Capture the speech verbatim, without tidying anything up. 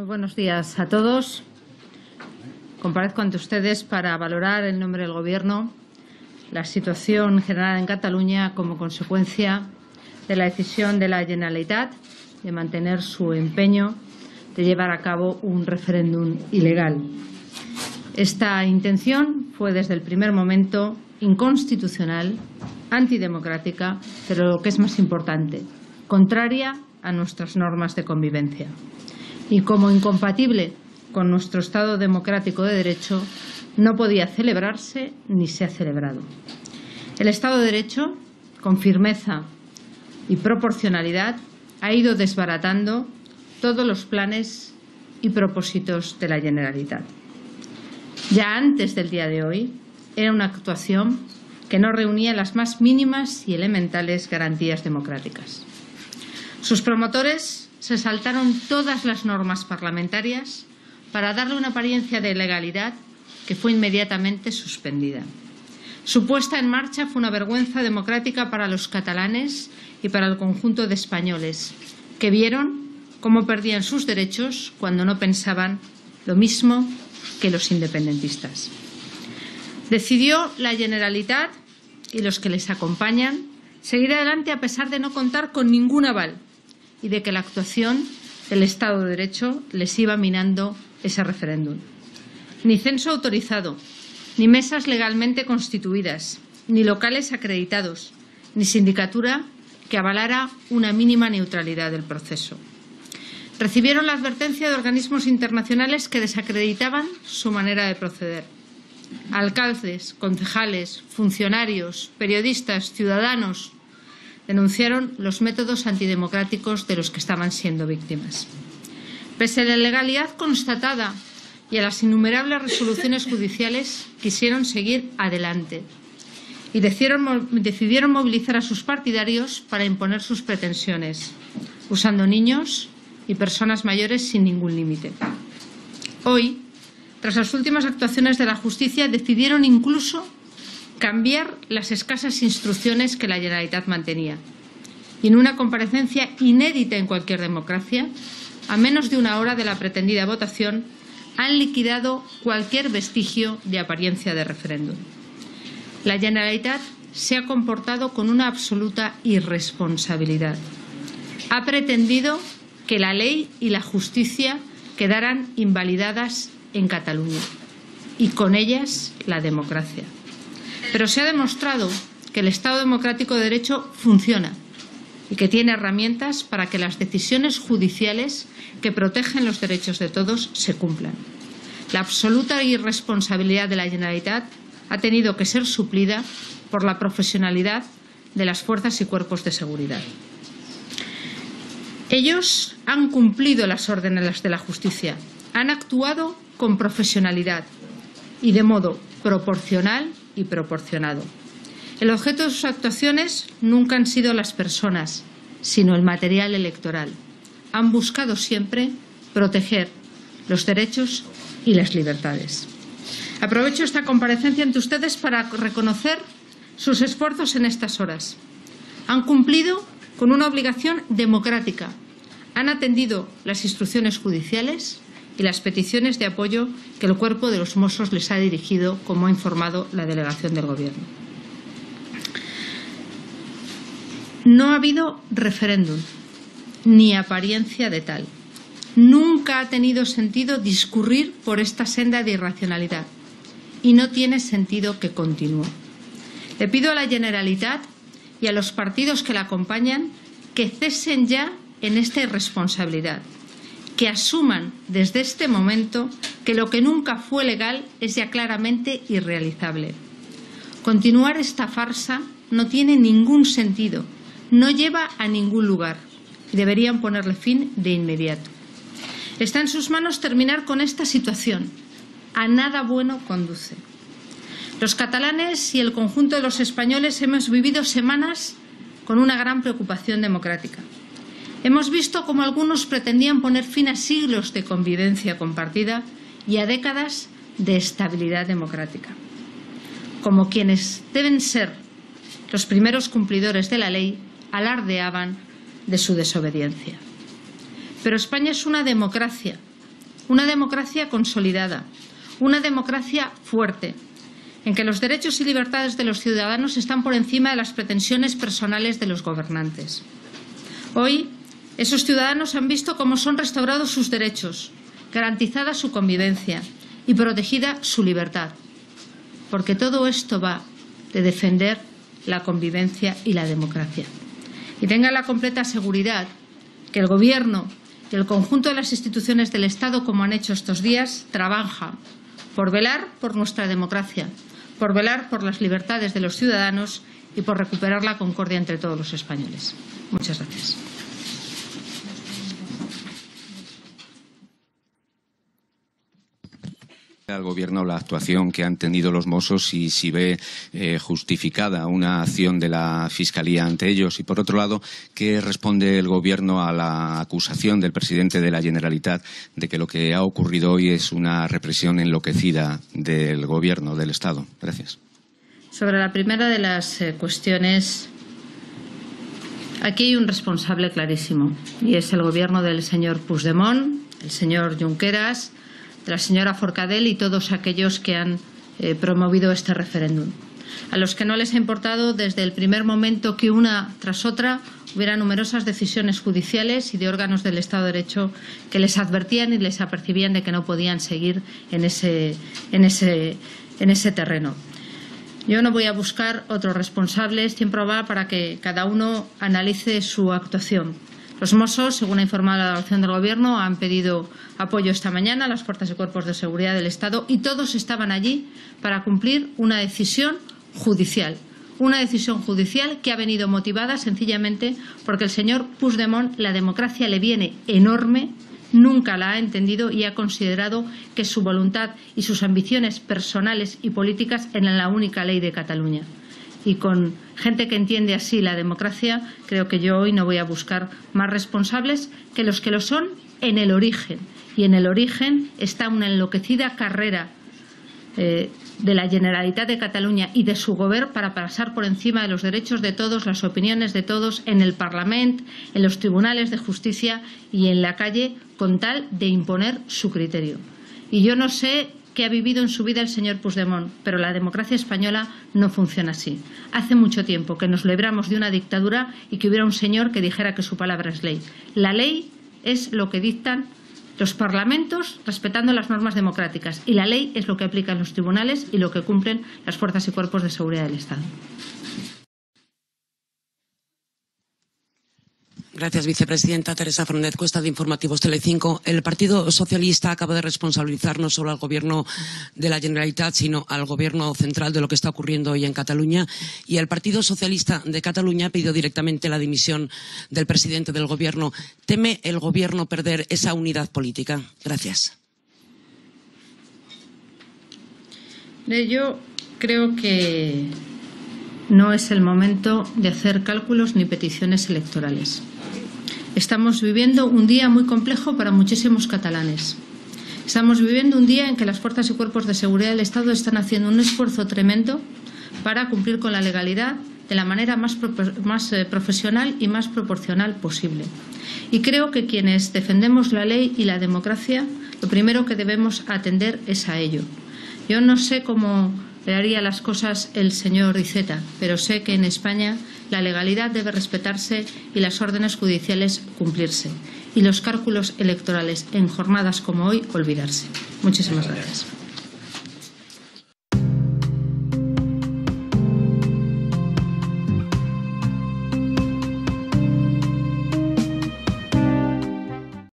buenos días a todos. Comparezco ante ustedes para valorar en nombre del Gobierno la situación generada en Cataluña como consecuencia de la decisión de la Generalitat de mantener su empeño de llevar a cabo un referéndum ilegal. Esta intención fue desde el primer momento inconstitucional, antidemocrática, pero lo que es más importante, contraria a nuestras normas de convivencia. Y como incompatible con nuestro Estado democrático de Derecho, no podía celebrarse ni se ha celebrado. El Estado de Derecho, con firmeza y proporcionalidad, ha ido desbaratando todos los planes y propósitos de la Generalitat. Ya antes del día de hoy, era una actuación que no reunía las más mínimas y elementales garantías democráticas. Sus promotores se saltaron todas las normas parlamentarias para darle una apariencia de legalidad que fue inmediatamente suspendida. Su puesta en marcha fue una vergüenza democrática para los catalanes y para el conjunto de españoles, que vieron cómo perdían sus derechos cuando no pensaban lo mismo que los independentistas. Decidió la Generalitat y los que les acompañan seguir adelante a pesar de no contar con ningún aval y de que la actuación del Estado de Derecho les iba minando ese referéndum. Ni censo autorizado, ni mesas legalmente constituidas, ni locales acreditados, ni sindicatura que avalara una mínima neutralidad del proceso. Recibieron la advertencia de organismos internacionales que desacreditaban su manera de proceder. Alcaldes, concejales, funcionarios, periodistas, ciudadanos denunciaron los métodos antidemocráticos de los que estaban siendo víctimas. Pese a la ilegalidad constatada y a las innumerables resoluciones judiciales, quisieron seguir adelante y decidieron, decidieron movilizar a sus partidarios para imponer sus pretensiones, usando niños y personas mayores sin ningún límite. Hoy, tras las últimas actuaciones de la justicia, decidieron incluso cambiar las escasas instrucciones que la Generalitat mantenía. Y en una comparecencia inédita en cualquier democracia, a menos de una hora de la pretendida votación, han liquidado cualquier vestigio de apariencia de referéndum. La Generalitat se ha comportado con una absoluta irresponsabilidad. Ha pretendido que la ley y la justicia quedaran invalidadas en Cataluña y con ellas la democracia. Pero se ha demostrado que el Estado democrático de Derecho funciona y que tiene herramientas para que las decisiones judiciales que protegen los derechos de todos se cumplan. La absoluta irresponsabilidad de la Generalitat ha tenido que ser suplida por la profesionalidad de las fuerzas y cuerpos de seguridad. Ellos han cumplido las órdenes de la justicia, han actuado con profesionalidad y de modo proporcional y proporcionado. El objeto de sus actuaciones nunca han sido las personas, sino el material electoral. Han buscado siempre proteger los derechos y las libertades. Aprovecho esta comparecencia ante ustedes para reconocer sus esfuerzos en estas horas. Han cumplido con una obligación democrática. Han atendido las instrucciones judiciales y las peticiones de apoyo que el cuerpo de los Mossos les ha dirigido, como ha informado la delegación del Gobierno. No ha habido referéndum, ni apariencia de tal. Nunca ha tenido sentido discurrir por esta senda de irracionalidad y no tiene sentido que continúe. Le pido a la Generalitat y a los partidos que la acompañan que cesen ya en esta irresponsabilidad, que asuman desde este momento que lo que nunca fue legal es ya claramente irrealizable. Continuar esta farsa no tiene ningún sentido, no lleva a ningún lugar y deberían ponerle fin de inmediato. Está en sus manos terminar con esta situación. A nada bueno conduce. Los catalanes y el conjunto de los españoles hemos vivido semanas con una gran preocupación democrática. Hemos visto cómo algunos pretendían poner fin a siglos de convivencia compartida y a décadas de estabilidad democrática. Como quienes deben ser los primeros cumplidores de la ley, alardeaban de su desobediencia. Pero España es una democracia una democracia consolidada, una democracia fuerte, en que los derechos y libertades de los ciudadanos están por encima de las pretensiones personales de los gobernantes. Hoy, esos ciudadanos han visto cómo son restaurados sus derechos, garantizada su convivencia y protegida su libertad, porque todo esto va de defender la convivencia y la democracia. Y tengan la completa seguridad que el Gobierno y el conjunto de las instituciones del Estado, como han hecho estos días, trabaja por velar por nuestra democracia, por velar por las libertades de los ciudadanos y por recuperar la concordia entre todos los españoles. Muchas gracias. Al Gobierno la actuación que han tenido los Mossos y si ve eh, justificada una acción de la Fiscalía ante ellos. Y, por otro lado, ¿qué responde el Gobierno a la acusación del presidente de la Generalitat de que lo que ha ocurrido hoy es una represión enloquecida del Gobierno, del Estado? Gracias. Sobre la primera de las eh, cuestiones, aquí hay un responsable clarísimo y es el Gobierno del señor Puigdemont, el señor Junqueras, de la señora Forcadell y todos aquellos que han eh, promovido este referéndum, a los que no les ha importado desde el primer momento que una tras otra hubiera numerosas decisiones judiciales y de órganos del Estado de Derecho que les advertían y les apercibían de que no podían seguir en ese, en ese, en ese terreno. Yo no voy a buscar otros responsables, siempre va para que cada uno analice su actuación. Los Mossos, según ha informado la delegación del Gobierno, han pedido apoyo esta mañana a las fuerzas y cuerpos de seguridad del Estado y todos estaban allí para cumplir una decisión judicial. Una decisión judicial que ha venido motivada sencillamente porque el señor Puigdemont la democracia le viene enorme, nunca la ha entendido y ha considerado que su voluntad y sus ambiciones personales y políticas eran la única ley de Cataluña. Y con gente que entiende así la democracia, creo que yo hoy no voy a buscar más responsables que los que lo son en el origen. Y en el origen está una enloquecida carrera eh, de la Generalitat de Cataluña y de su gobierno para pasar por encima de los derechos de todos, las opiniones de todos, en el Parlamento, en los tribunales de justicia y en la calle, con tal de imponer su criterio. Y yo no sé que ha vivido en su vida el señor Puigdemont, pero la democracia española no funciona así. Hace mucho tiempo que nos libramos de una dictadura y que hubiera un señor que dijera que su palabra es ley. La ley es lo que dictan los parlamentos respetando las normas democráticas y la ley es lo que aplican los tribunales y lo que cumplen las fuerzas y cuerpos de seguridad del Estado. Gracias, vicepresidenta. Teresa Fernández Cuesta, de Informativos Telecinco. El Partido Socialista acaba de responsabilizar no solo al Gobierno de la Generalitat, sino al Gobierno central de lo que está ocurriendo hoy en Cataluña. Y el Partido Socialista de Cataluña ha pedido directamente la dimisión del presidente del Gobierno. ¿Teme el Gobierno perder esa unidad política? Gracias. Yo creo que no es el momento de hacer cálculos ni peticiones electorales. Estamos viviendo un día muy complejo para muchísimos catalanes. Estamos viviendo un día en que las fuerzas y cuerpos de seguridad del Estado están haciendo un esfuerzo tremendo para cumplir con la legalidad de la manera más, más eh, profesional y más proporcional posible. Y creo que quienes defendemos la ley y la democracia, lo primero que debemos atender es a ello. Yo no sé cómo le haría las cosas el señor Iceta, pero sé que en España la legalidad debe respetarse y las órdenes judiciales cumplirse. Y los cálculos electorales en jornadas como hoy, olvidarse. Muchísimas gracias.